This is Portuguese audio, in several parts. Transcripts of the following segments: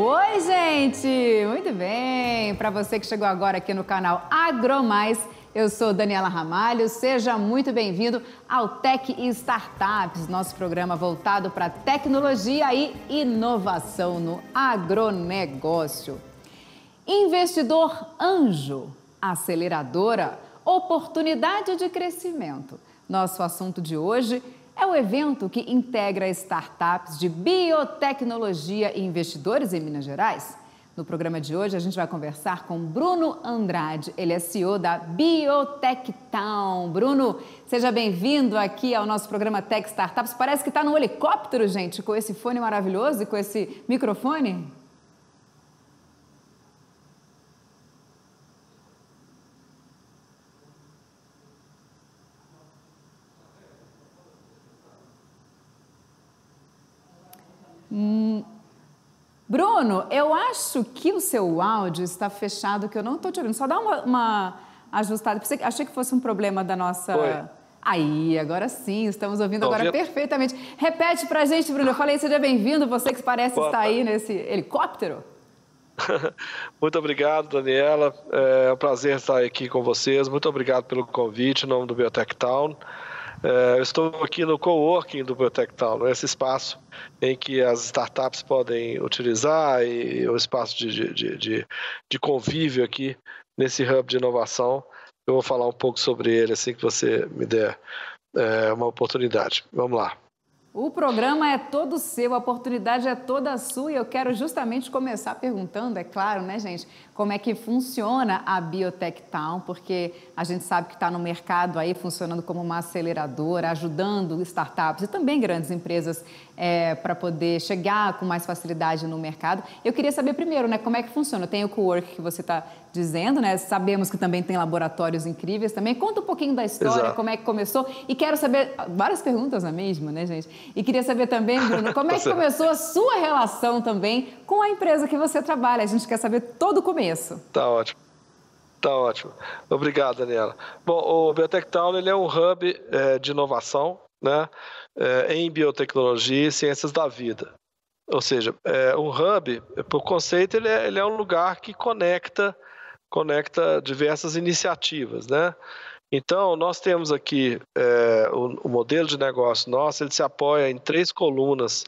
Oi, gente! Muito bem! Para você que chegou agora aqui no canal AgroMais, eu sou Daniela Ramalho, seja muito bem-vindo ao Tech e Startups, nosso programa voltado para tecnologia e inovação no agronegócio. Investidor anjo, aceleradora, oportunidade de crescimento. Nosso assunto de hoje é o evento que integra startups de biotecnologia e investidores em Minas Gerais. No programa de hoje, a gente vai conversar com Bruno Andrade. Ele é CEO da Biotech Town. Bruno, seja bem-vindo aqui ao nosso programa Tech Startups. Parece que está num helicóptero, gente, com esse fone maravilhoso e com esse microfone. Bruno, eu acho que o seu áudio está fechado, que eu não estou te ouvindo. Só dá uma ajustada. Achei que fosse um problema da nossa... Oi. Aí, agora sim, estamos ouvindo agora perfeitamente. Repete pra gente, Bruno. Eu falei, seja bem-vindo, você que parece estar aí nesse helicóptero. Muito obrigado, Daniela. É um prazer estar aqui com vocês. Muito obrigado pelo convite em nome do Biotech Town. Eu estou aqui no coworking do Biotech Town, esse espaço em que as startups podem utilizar e o espaço de convívio aqui nesse hub de inovação. Eu vou falar um pouco sobre ele assim que você me der uma oportunidade. Vamos lá. O programa é todo seu, a oportunidade é toda sua e eu quero justamente começar perguntando, é claro, né, gente, como é que funciona a Biotech Town, porque a gente sabe que está no mercado aí funcionando como uma aceleradora, ajudando startups e também grandes empresas para poder chegar com mais facilidade no mercado. Eu queria saber primeiro, né, como é que funciona. Tem o cowork que você está dizendo, né? Sabemos que também tem laboratórios incríveis também. Conta um pouquinho da história, Exato. Como é que começou. E quero saber, várias perguntas na mesma, né, gente? E queria saber também, Bruno, como é que começou a sua relação também com a empresa que você trabalha? A gente quer saber todo o começo. Tá ótimo. Tá ótimo. Obrigado, Daniela. Bom, o Biotech Town ele é um hub de inovação, né, em biotecnologia e ciências da vida. Ou seja, um hub, por conceito, ele é um lugar que conecta diversas iniciativas, né? Então, nós temos aqui o modelo de negócio nosso, ele se apoia em 3 colunas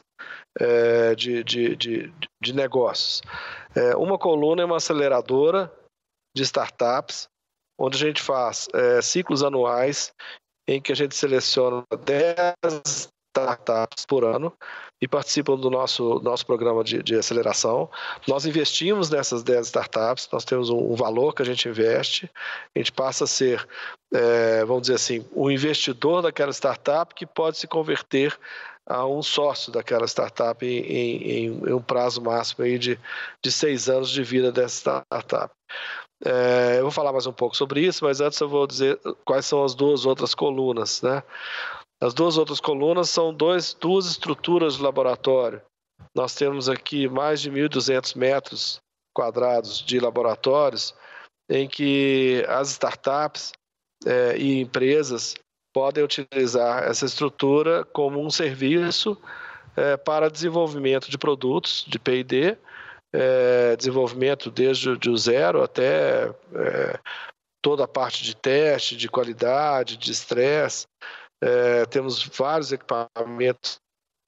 de negócios. Uma coluna é uma aceleradora de startups, onde a gente faz ciclos anuais em que a gente seleciona 10 startups por ano e participam do nosso programa de aceleração. Nós investimos nessas 10 startups, nós temos um valor que a gente investe, a gente passa a ser, vamos dizer assim, um investidor daquela startup que pode se converter a um sócio daquela startup em um prazo máximo aí de 6 anos de vida dessa startup. Eu vou falar mais um pouco sobre isso, mas antes eu vou dizer quais são as 2 outras colunas, né? As 2 outras colunas são 2 estruturas de laboratório. Nós temos aqui mais de 1.200 metros quadrados de laboratórios em que as startups e empresas podem utilizar essa estrutura como um serviço para desenvolvimento de produtos de P&D, desenvolvimento desde o zero até toda a parte de teste, de qualidade, de estresse. Temos vários equipamentos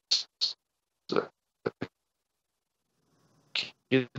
que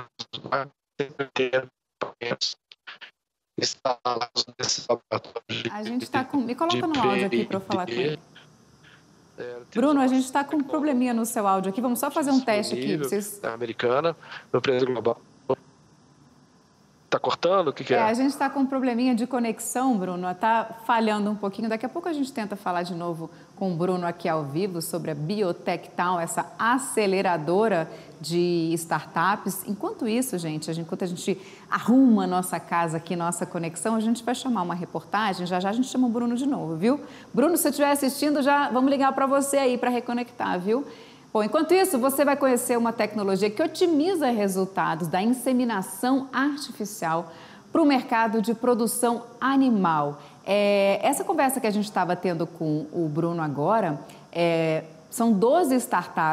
instalados nesses laboratórios. A gente está com... Me coloca no áudio aqui para eu falar com ele. Bruno, a gente está com um probleminha no seu áudio aqui. Vamos só fazer um teste aqui. Vocês... Americana, uma empresa global. Está cortando? O que é? A gente está com um probleminha de conexão, Bruno. Está falhando um pouquinho. Daqui a pouco a gente tenta falar de novo com o Bruno aqui ao vivo sobre a Biotech Town, essa aceleradora de startups. Enquanto isso, gente, enquanto a gente arruma a nossa casa aqui, nossa conexão, a gente vai chamar uma reportagem. Já já a gente chama o Bruno de novo, viu? Bruno, se você estiver assistindo, já vamos ligar para você aí para reconectar, viu? Bom, enquanto isso, você vai conhecer uma tecnologia que otimiza resultados da inseminação artificial para o mercado de produção animal. Essa conversa que a gente estava tendo com o Bruno agora, são 12 startups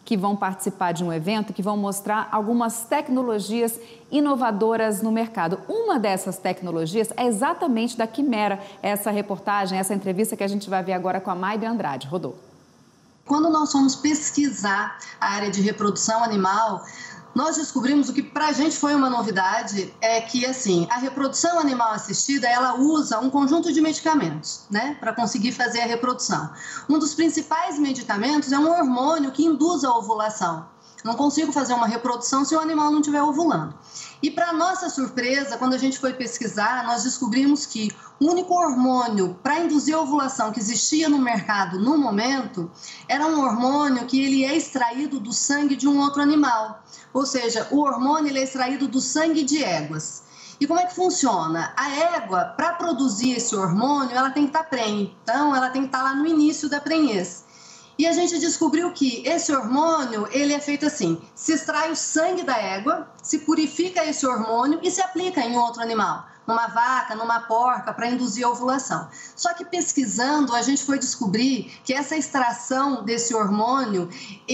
que vão participar de um evento que vão mostrar algumas tecnologias inovadoras no mercado. Uma dessas tecnologias é exatamente da Quimera. Essa reportagem, essa entrevista que a gente vai ver agora com a Maybe Andrade. Rodou. Quando nós fomos pesquisar a área de reprodução animal, nós descobrimos o que para a gente foi uma novidade, é que assim, a reprodução animal assistida, ela usa um conjunto de medicamentos, né, para conseguir fazer a reprodução. Um dos principais medicamentos é um hormônio que induz a ovulação. Não consigo fazer uma reprodução se o animal não estiver ovulando. E para nossa surpresa, quando a gente foi pesquisar, nós descobrimos que o único hormônio para induzir a ovulação que existia no mercado no momento era um hormônio que ele é extraído do sangue de um outro animal. Ou seja, o hormônio ele é extraído do sangue de éguas. E como é que funciona? A égua, para produzir esse hormônio, ela tem que estar prenhe. Então, ela tem que estar lá no início da prenhez. E a gente descobriu que esse hormônio, ele é feito assim, se extrai o sangue da égua, se purifica esse hormônio e se aplica em outro animal, numa vaca, numa porca, para induzir a ovulação. Só que pesquisando, a gente foi descobrir que essa extração desse hormônio,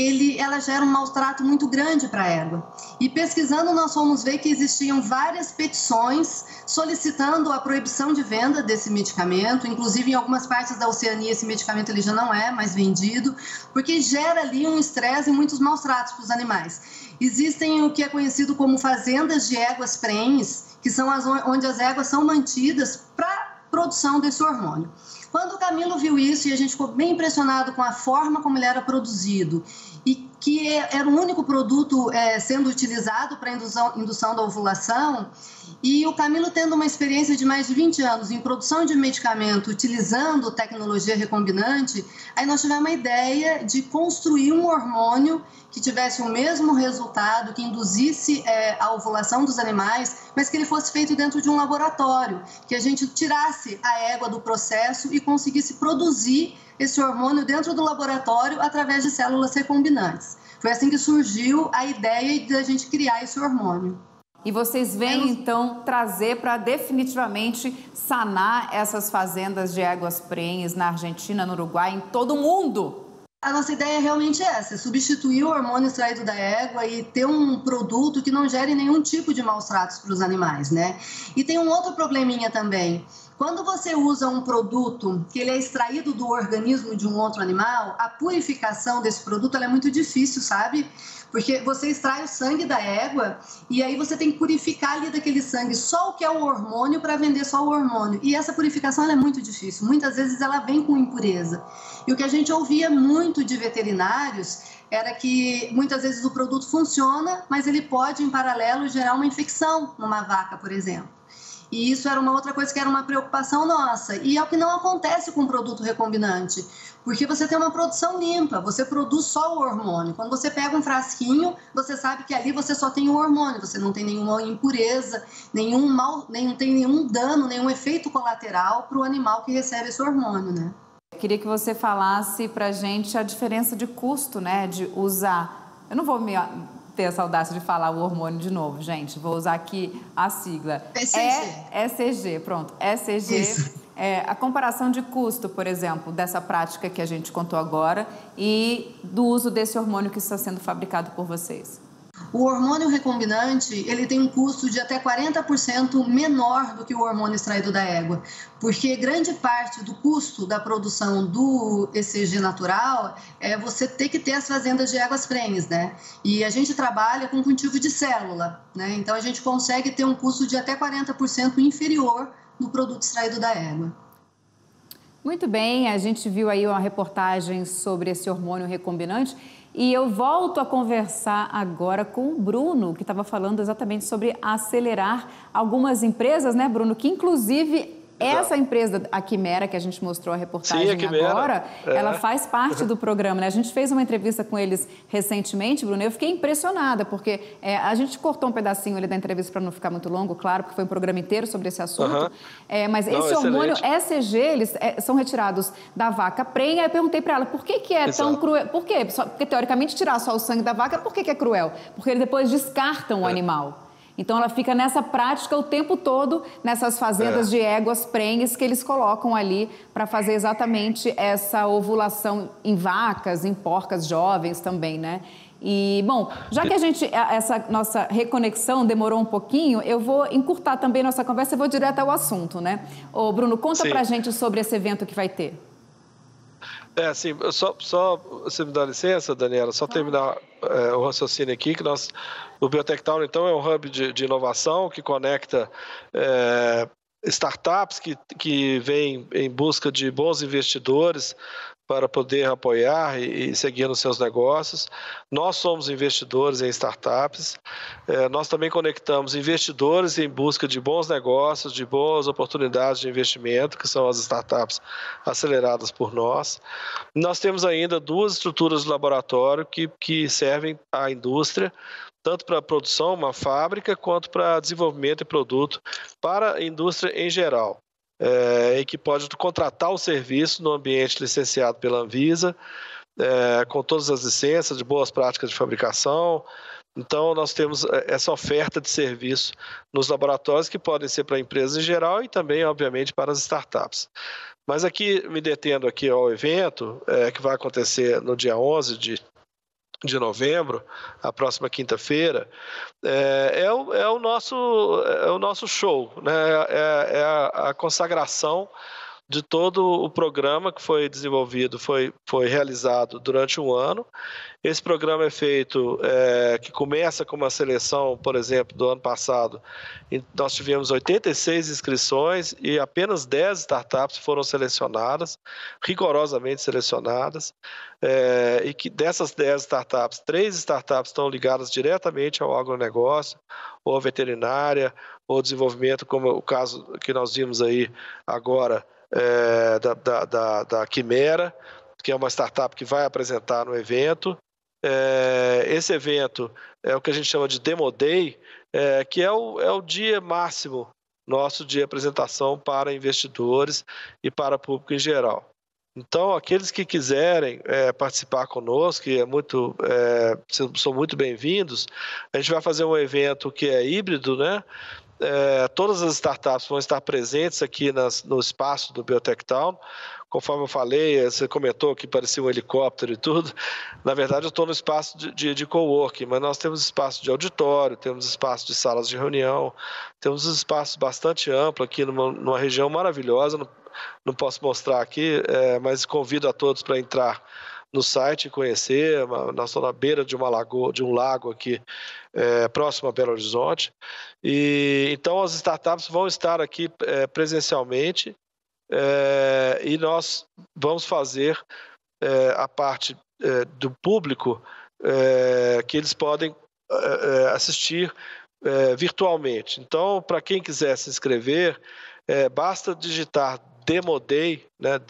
ela gera um maltrato muito grande para a égua. E pesquisando, nós fomos ver que existiam várias petições solicitando a proibição de venda desse medicamento, inclusive em algumas partes da Oceania esse medicamento ele já não é mais vendido, porque gera ali um estresse e muitos maus tratos para os animais. Existem o que é conhecido como fazendas de éguas prenhes, que são onde as éguas são mantidas para produção desse hormônio. Quando o Camilo viu isso, e a gente ficou bem impressionado com a forma como ele era produzido, e que era o único produto sendo utilizado para indução da ovulação, e o Camilo tendo uma experiência de mais de 20 anos em produção de medicamento utilizando tecnologia recombinante, aí nós tivemos uma ideia de construir um hormônio que tivesse o mesmo resultado, que induzisse a ovulação dos animais, mas que ele fosse feito dentro de um laboratório, que a gente tirasse a égua do processo e conseguisse produzir esse hormônio dentro do laboratório através de células recombinantes. Foi assim que surgiu a ideia de a gente criar esse hormônio. E vocês vêm, então, trazer para definitivamente sanar essas fazendas de éguas prenhes na Argentina, no Uruguai, em todo o mundo? A nossa ideia realmente é essa, é substituir o hormônio extraído da égua e ter um produto que não gere nenhum tipo de maus tratos para os animais, né? E tem um outro probleminha também. Quando você usa um produto que ele é extraído do organismo de um outro animal, a purificação desse produto ela é muito difícil, sabe? Porque você extrai o sangue da égua e aí você tem que purificar ali daquele sangue só o que é o hormônio para vender só o hormônio. E essa purificação ela é muito difícil, muitas vezes ela vem com impureza. E o que a gente ouvia muito de veterinários era que muitas vezes o produto funciona, mas ele pode em paralelo gerar uma infecção numa vaca, por exemplo. E isso era uma outra coisa que era uma preocupação nossa. E é o que não acontece com o produto recombinante, porque você tem uma produção limpa, você produz só o hormônio. Quando você pega um frasquinho, você sabe que ali você só tem o hormônio, você não tem nenhuma impureza, não tem nenhum dano, nenhum efeito colateral para o animal que recebe esse hormônio, né? Eu queria que você falasse para a gente a diferença de custo, né, de usar... Eu não vou ter essa audácia de falar o hormônio de novo, gente. Vou usar aqui a sigla. ECG, pronto. ECG. A comparação de custo, por exemplo, dessa prática que a gente contou agora e do uso desse hormônio que está sendo fabricado por vocês. O hormônio recombinante, ele tem um custo de até 40% menor do que o hormônio extraído da égua, porque grande parte do custo da produção do ECG natural é você ter que ter as fazendas de éguas prenhes, né? E a gente trabalha com cultivo de célula, né? Então a gente consegue ter um custo de até 40% inferior do produto extraído da égua. Muito bem, a gente viu aí uma reportagem sobre esse hormônio recombinante. E eu volto a conversar agora com o Bruno, que estava falando exatamente sobre acelerar algumas empresas, né, Bruno? Que, inclusive, essa empresa, a Quimera, que a gente mostrou a reportagem agora, ela faz parte do programa, né? A gente fez uma entrevista com eles recentemente, Bruno, e eu fiquei impressionada, porque a gente cortou um pedacinho ali da entrevista para não ficar muito longo, claro, porque foi um programa inteiro sobre esse assunto. Mas esse hormônio ECG, eles são retirados da vaca prenha. Aí eu perguntei para ela, por que é tão cruel? Por quê? Porque, teoricamente, tirar só o sangue da vaca, por que é cruel? Porque eles depois descartam o animal. Então ela fica nessa prática o tempo todo, nessas fazendas de éguas prenhes que eles colocam ali para fazer exatamente essa ovulação em vacas, em porcas jovens também, né? E, bom, já que essa nossa reconexão demorou um pouquinho, eu vou encurtar também nossa conversa e vou direto ao assunto, né? Ô, Bruno, conta pra gente sobre esse evento que vai ter. Sim, só você me dá licença, Daniela, só terminar o raciocínio aqui, que o Biotech Town, então, é um hub de inovação que conecta startups que vêm em busca de bons investidores para poder apoiar e seguir nos seus negócios. Nós somos investidores em startups. Nós também conectamos investidores em busca de bons negócios, de boas oportunidades de investimento, que são as startups aceleradas por nós. Nós temos ainda 2 estruturas de laboratório que servem à indústria, tanto para a produção, uma fábrica, quanto para desenvolvimento de produto para a indústria em geral. E que pode contratar o serviço no ambiente licenciado pela Anvisa, com todas as licenças de boas práticas de fabricação. Então, nós temos essa oferta de serviço nos laboratórios que podem ser para empresas em geral e também, obviamente, para as startups. Mas aqui, me detendo aqui ao evento, que vai acontecer no dia 11 de novembro, a próxima quinta-feira, é o nosso show, né? É a consagração de todo o programa que foi desenvolvido, foi realizado durante um ano. Esse programa é feito, que começa com uma seleção, por exemplo, do ano passado. Nós tivemos 86 inscrições e apenas 10 startups foram selecionadas, rigorosamente selecionadas. E que dessas 10 startups, 3 startups estão ligadas diretamente ao agronegócio, ou à veterinária, ou desenvolvimento, como o caso que nós vimos aí agora, da Quimera, que é uma startup que vai apresentar no evento. Esse evento é o que a gente chama de Demo Day, que é o dia máximo nosso de apresentação para investidores e para público em geral. Então, aqueles que quiserem participar conosco, que são muito bem-vindos, a gente vai fazer um evento que é híbrido, né? Todas as startups vão estar presentes aqui no espaço do Biotech Town. Conforme eu falei, você comentou que parecia um helicóptero e tudo. Na verdade, eu estou no espaço de coworking, mas nós temos espaço de auditório, temos espaço de salas de reunião, temos um espaço bastante amplo aqui numa região maravilhosa. Não posso mostrar aqui, mas convido a todos para entrar no site e conhecer. Nós estamos na beira de um lago aqui, próximo a Belo Horizonte. E então as startups vão estar aqui presencialmente, e nós vamos fazer a parte do público que eles podem assistir virtualmente. Então, para quem quiser se inscrever, basta digitar Demo Day, né,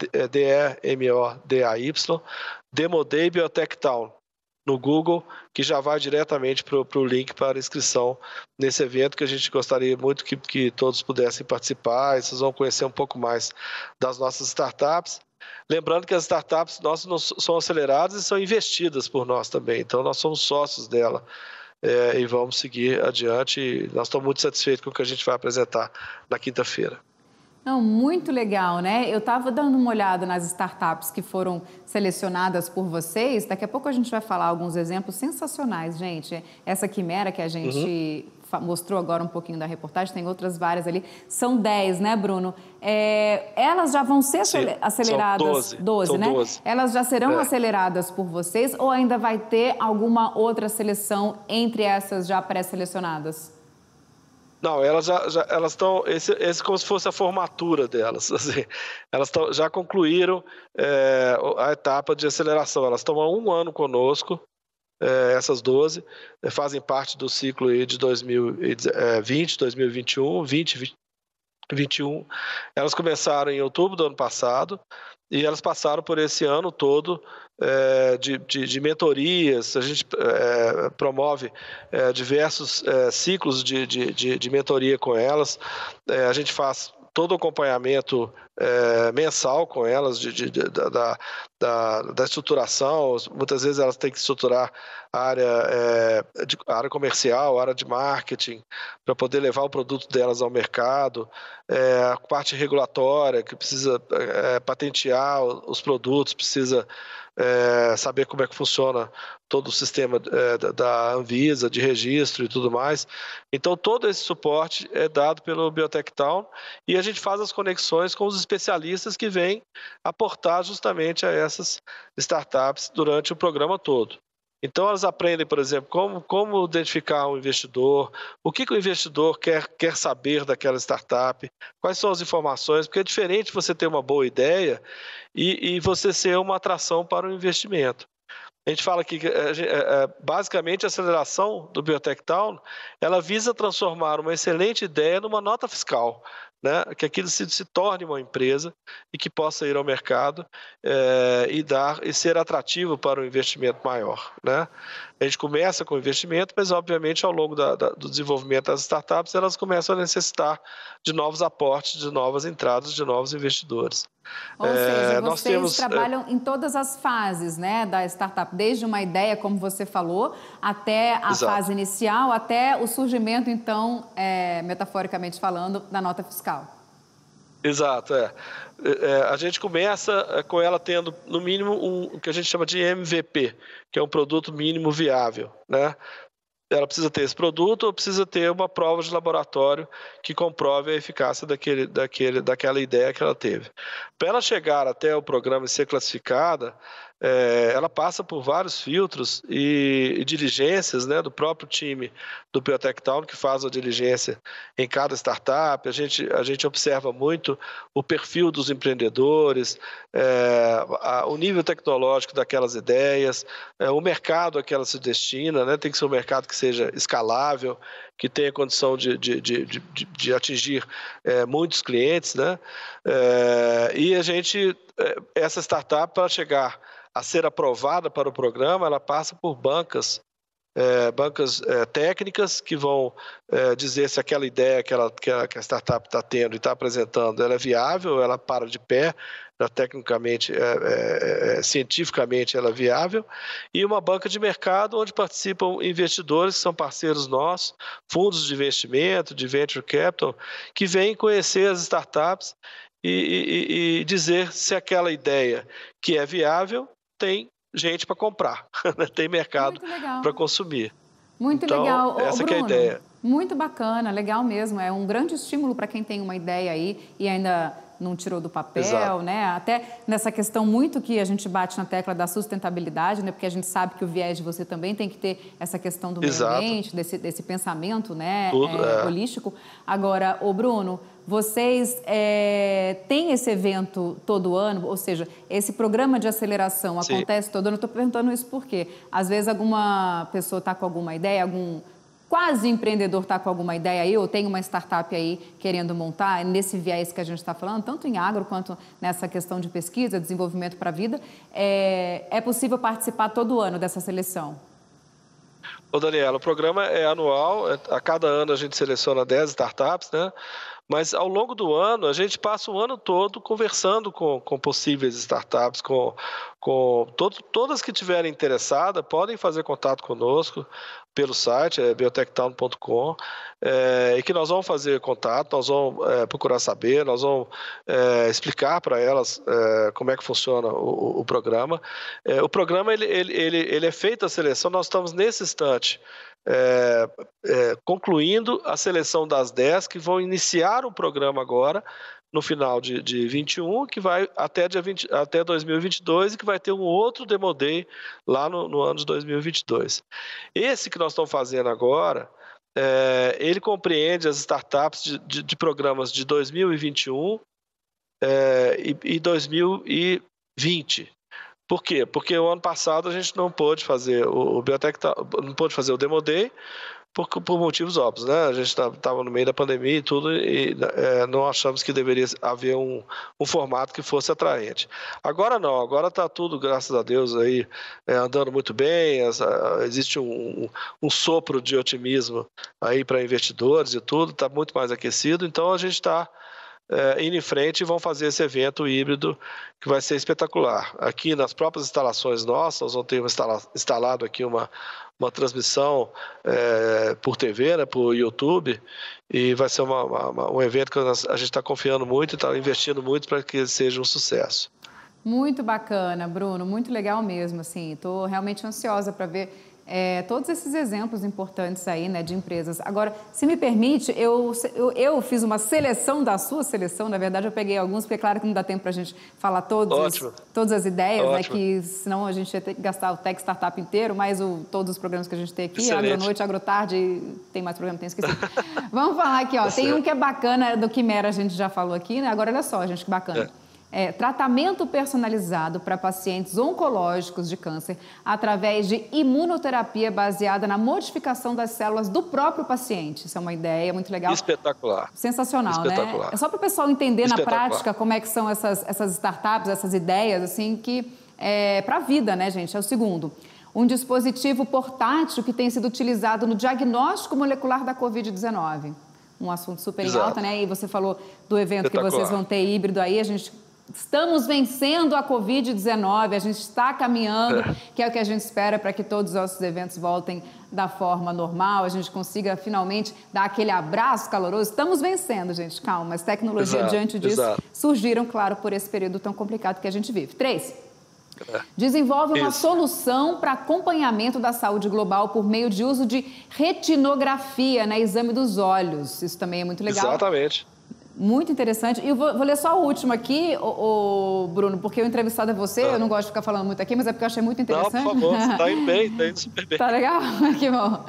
DEMODAY, Demo Day Biotech Town, no Google, que já vai diretamente para o link para inscrição nesse evento, que a gente gostaria muito que todos pudessem participar, e vocês vão conhecer um pouco mais das nossas startups. Lembrando que as startups nossas são aceleradas e são investidas por nós também, então nós somos sócios dela. E vamos seguir adiante. Nós estamos muito satisfeitos com o que a gente vai apresentar na quinta-feira. Não, muito legal, né? Eu estava dando uma olhada nas startups que foram selecionadas por vocês. Daqui a pouco a gente vai falar alguns exemplos sensacionais, gente. Essa Quimera que a gente mostrou agora um pouquinho da reportagem, tem outras várias ali. São 10, né, Bruno? Elas já vão ser aceleradas? São 12, né? 12. Elas já serão aceleradas por vocês ou ainda vai ter alguma outra seleção entre essas já pré-selecionadas? Não, elas estão, esse como se fosse a formatura delas, assim, elas já concluíram a etapa de aceleração, elas estão há um ano conosco, essas 12, fazem parte do ciclo aí de 2020, 2021, 2021, elas começaram em outubro do ano passado, e elas passaram por esse ano todo de mentorias. A gente promove diversos ciclos de mentoria com elas. A gente faz todo o acompanhamento mensal com elas da estruturação. Muitas vezes elas têm que estruturar a área comercial, a área de marketing, para poder levar o produto delas ao mercado, a parte regulatória, que precisa patentear os produtos, precisa saber como é que funciona todo o sistema da Anvisa, de registro e tudo mais. Então, todo esse suporte é dado pelo Biotech Town e a gente faz as conexões com os especialistas que vêm aportar justamente a essas startups durante o programa todo. Então, elas aprendem, por exemplo, como identificar um investidor, o que o investidor quer saber daquela startup, quais são as informações, porque é diferente você ter uma boa ideia e você ser uma atração para o investimento. A gente fala que, basicamente, a aceleração do Biotech Town, ela visa transformar uma excelente ideia numa nota fiscal, né? Que aquilo se torne uma empresa e que possa ir ao mercado e ser atrativo para um investimento maior, né? A gente começa com investimento, mas, obviamente, ao longo do desenvolvimento das startups, elas começam a necessitar de novos aportes, de novas entradas, de novos investidores. Ou seja, vocês trabalham em todas as fases, né, da startup, desde uma ideia, como você falou, até a fase inicial, até o surgimento, então, metaforicamente falando, da nota fiscal. Exato, a gente começa com ela tendo, no mínimo, o que a gente chama de MVP, que é um produto mínimo viável, né? Ela precisa ter esse produto ou precisa ter uma prova de laboratório que comprove a eficácia daquela ideia que ela teve. Para ela chegar até o programa e ser classificada, ela passa por vários filtros e diligências, né, do próprio time do Biotech Town, que faz a diligência em cada startup. A gente observa muito o perfil dos empreendedores, o nível tecnológico daquelas ideias, o mercado a que ela se destina, né, tem que ser um mercado que seja escalável, que tenha condição de atingir muitos clientes, né? E essa startup, para chegar a ser aprovada para o programa, ela passa por bancas técnicas que vão dizer se aquela ideia que a startup está tendo e está apresentando, ela é viável, ela para de pé, tecnicamente, cientificamente ela é viável, e uma banca de mercado onde participam investidores que são parceiros nossos, fundos de investimento, de venture capital, que vêm conhecer as startups e dizer se aquela ideia que é viável tem gente para comprar, tem mercado para consumir. Muito então, legal. Essa Bruno, que é a ideia. Muito bacana, legal mesmo. É um grande estímulo para quem tem uma ideia aí e ainda não tirou do papel, Exato. né? Até nessa questão muito que a gente bate na tecla da sustentabilidade, né? Porque a gente sabe que o viés de você também tem que ter essa questão do meio ambiente, desse pensamento, né? Holístico. Agora, ô Bruno, vocês têm esse evento todo ano, ou seja, esse programa de aceleração acontece todo ano. Eu estou perguntando isso porque, às vezes, alguma pessoa está com alguma ideia, algum quase empreendedor está com alguma ideia aí, ou tem uma startup aí querendo montar, nesse viés que a gente está falando, tanto em agro quanto nessa questão de pesquisa, desenvolvimento para a vida, é possível participar todo ano dessa seleção? Ô, Daniela, o programa é anual, a cada ano a gente seleciona 10 startups, né? Mas ao longo do ano, a gente passa o ano todo conversando com possíveis startups, todas que estiverem interessadas podem fazer contato conosco pelo site, biotechtown.com, e que nós vamos fazer contato, nós vamos procurar saber, nós vamos explicar para elas como é que funciona o programa. O programa ele é feito a seleção, nós estamos nesse instante concluindo a seleção das 10 que vão iniciar o programa agora, no final de 21, que vai até 2022 e que vai ter um outro Demo Day lá no ano de 2022. Esse que nós estamos fazendo agora, ele compreende as startups de programas de 2021 e 2020. Por quê? Porque o ano passado a gente não pôde fazer não pôde fazer o Demo Day por motivos óbvios, né? A gente estava no meio da pandemia e tudo, e não achamos que deveria haver um formato que fosse atraente. Agora não, agora está tudo, graças a Deus, aí, andando muito bem, existe um sopro de otimismo aí para investidores e tudo, está muito mais aquecido, então a gente está indo em frente e vão fazer esse evento híbrido que vai ser espetacular. Aqui nas próprias instalações nossas, nós vamos ter instalado aqui uma transmissão por TV, né, por YouTube, e vai ser um evento que a gente está confiando muito e está investindo muito para que seja um sucesso. Muito bacana, Bruno, muito legal mesmo, assim, estou realmente ansiosa para ver todos esses exemplos importantes aí, né, de empresas. Agora, se me permite, eu fiz uma seleção da sua seleção, na verdade eu peguei alguns, porque é claro que não dá tempo para a gente falar todas as ideias, né, que senão a gente ia ter que gastar o Tech Startup inteiro, mais todos os programas que a gente tem aqui, Agronoite, Agrotarde, tem mais programa, tenho esquecido. Vamos falar aqui, ó, tem um que é bacana, do Quimera a gente já falou aqui, né, agora olha só, gente, que bacana. Tratamento personalizado para pacientes oncológicos de câncer através de imunoterapia baseada na modificação das células do próprio paciente. Isso é uma ideia muito legal. Espetacular. Sensacional, né? É só para o pessoal entender na prática como é que são essas startups, essas ideias, assim, que para a vida, né, gente? É o segundo. Um dispositivo portátil que tem sido utilizado no diagnóstico molecular da Covid-19. Um assunto super em alta, né? E você falou do evento que vocês vão ter híbrido aí, estamos vencendo a Covid-19, a gente está caminhando, que é o que a gente espera para que todos os nossos eventos voltem da forma normal, a gente consiga finalmente dar aquele abraço caloroso. Estamos vencendo, gente, calma, mas tecnologia diante disso surgiram, claro, por esse período tão complicado que a gente vive. 3. Desenvolve uma solução para acompanhamento da saúde global por meio de uso de retinografia, né, exame dos olhos. Isso também é muito legal. Exatamente. Muito interessante. E eu vou ler só o último aqui, Bruno, porque o entrevistado é você, eu não gosto de ficar falando muito aqui, mas é porque eu achei muito interessante. Não, por favor, você está indo bem, está indo super bem. Tá legal? Que bom.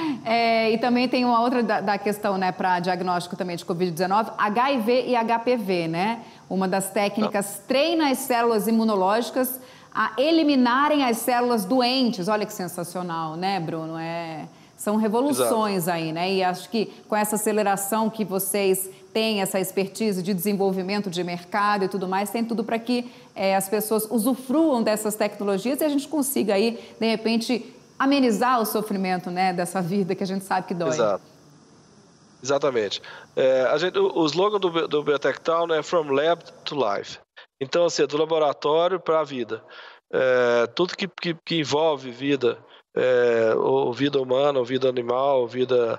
E também tem uma outra da questão, né, para diagnóstico também de Covid-19, HIV e HPV, né? Uma das técnicas treina as células imunológicas a eliminarem as células doentes. Olha que sensacional, né, Bruno? São revoluções aí, né? E acho que com essa aceleração que vocês têm, essa expertise de desenvolvimento de mercado e tudo mais, tem tudo para que as pessoas usufruam dessas tecnologias e a gente consiga aí, de repente, amenizar o sofrimento, né, dessa vida que a gente sabe que dói. Exatamente. O slogan do Biotech Town é From Lab to Life. Então, assim, do laboratório para a vida. Tudo que envolve vida, ou vida humana, ou vida animal, ou vida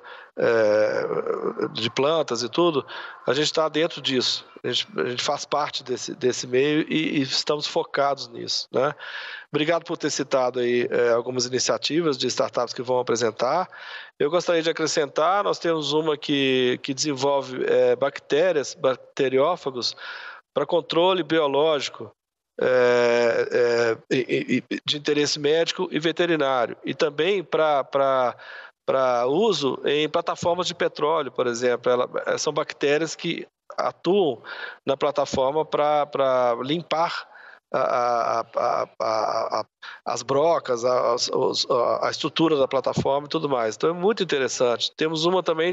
de plantas e tudo, a gente está dentro disso. A gente faz parte desse meio e estamos focados nisso, né? Obrigado por ter citado aí algumas iniciativas de startups que vão apresentar. Eu gostaria de acrescentar, nós temos uma que desenvolve bacteriófagos para controle biológico de interesse médico e veterinário, e também para uso em plataformas de petróleo, por exemplo. São bactérias que atuam na plataforma para limpar as brocas, a estrutura da plataforma e tudo mais. Então é muito interessante. Temos uma também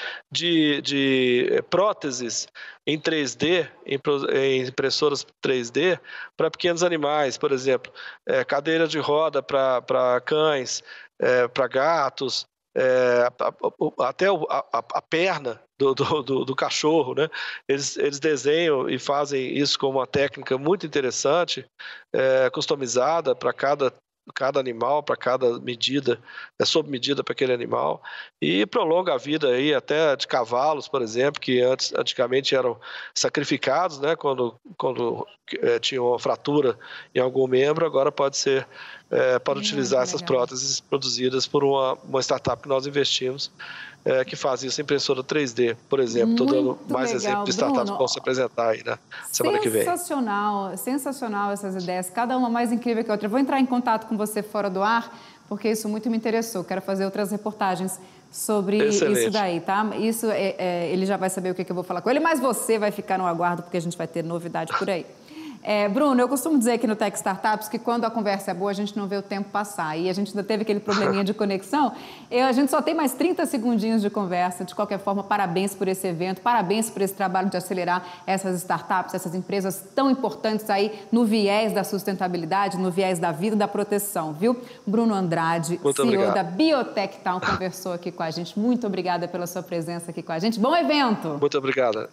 de próteses em 3D, em impressoras 3D, para pequenos animais, por exemplo, cadeira de roda para cães, para gatos, até a perna do cachorro, né? Eles desenham e fazem isso com uma técnica muito interessante, customizada para cada animal, para cada medida, sob medida para aquele animal, e prolonga a vida aí até de cavalos, por exemplo, que antigamente eram sacrificados, né? Quando tinha uma fratura em algum membro, agora pode utilizar essas próteses produzidas por uma startup que nós investimos, que faz isso em impressora 3D, por exemplo. Estou dando mais exemplos de startups que vão se apresentar aí na semana que vem. Sensacional essas ideias, cada uma mais incrível que a outra. Eu vou entrar em contato com você fora do ar, porque isso muito me interessou. Quero fazer outras reportagens sobre isso daí, tá? Isso ele já vai saber o que eu vou falar com ele, mas você vai ficar no aguardo, porque a gente vai ter novidade por aí. Bruno, eu costumo dizer aqui no Tech Startups que quando a conversa é boa, a gente não vê o tempo passar. E a gente ainda teve aquele probleminha de conexão. A gente só tem mais 30 segundinhos de conversa. De qualquer forma, parabéns por esse evento, parabéns por esse trabalho de acelerar essas startups, essas empresas tão importantes aí no viés da sustentabilidade, no viés da vida e da proteção, viu? Bruno Andrade, CEO da Biotech Town, conversou aqui com a gente. Muito obrigada pela sua presença aqui com a gente. Bom evento! Muito obrigada.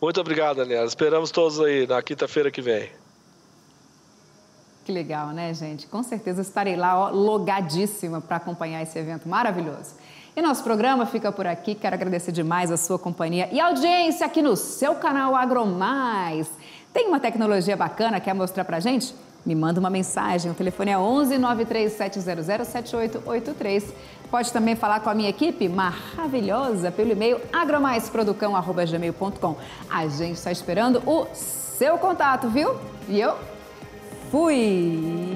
Muito obrigado, Daniela. Esperamos todos aí na quinta-feira que vem. Que legal, né, gente? Com certeza estarei lá, ó, logadíssima para acompanhar esse evento maravilhoso. E nosso programa fica por aqui. Quero agradecer demais a sua companhia e audiência aqui no seu canal AgroMais. Tem uma tecnologia bacana, quer mostrar pra gente? Me manda uma mensagem. O telefone é 11 93700 7883. Pode também falar com a minha equipe maravilhosa pelo e-mail agromais.producão@gmail.com. A gente está esperando o seu contato, viu? E eu fui!